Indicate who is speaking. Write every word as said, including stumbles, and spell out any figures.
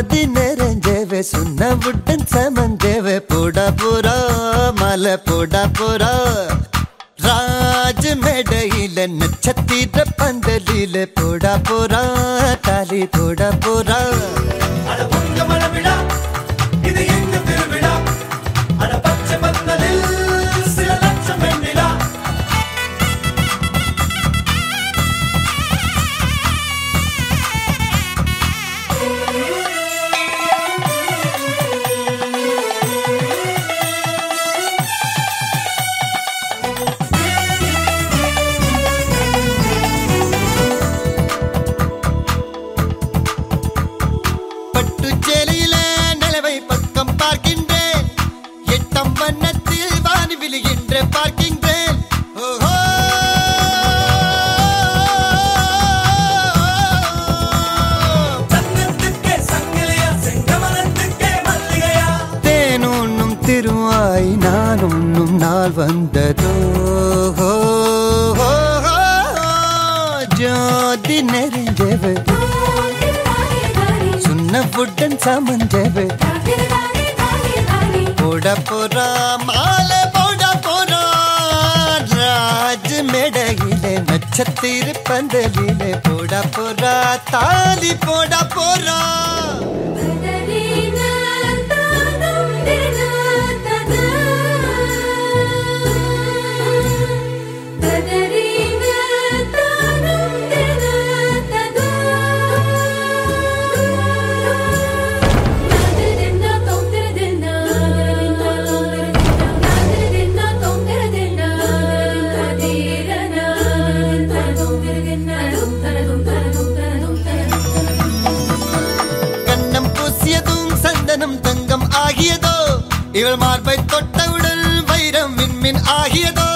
Speaker 1: ஜோதி நிறைஞ்சவே சுண்ணவுடன் சமஞ்சவே போடா போரா மலை போடா போரா ராஜ் மேடையில நட்சத்திர பந்தலில போடா போரா தாலி போடா போரா திருவாய் நான் உண்ணும் நாள் வந்ததோ ஜோதி நெறிஞ்சவு சுண்ணவுடன் சமஞ்சவு போட போரா மாலை போட போரா ராஜ் மேடையிலே நட்சத்திர பந்தலிலே போட போரா தாலி போட போரா தங்கம் ஆகியதோ இவள் மார்பை தொட்டவுடன் வைரம் மின்மின் ஆகியதோ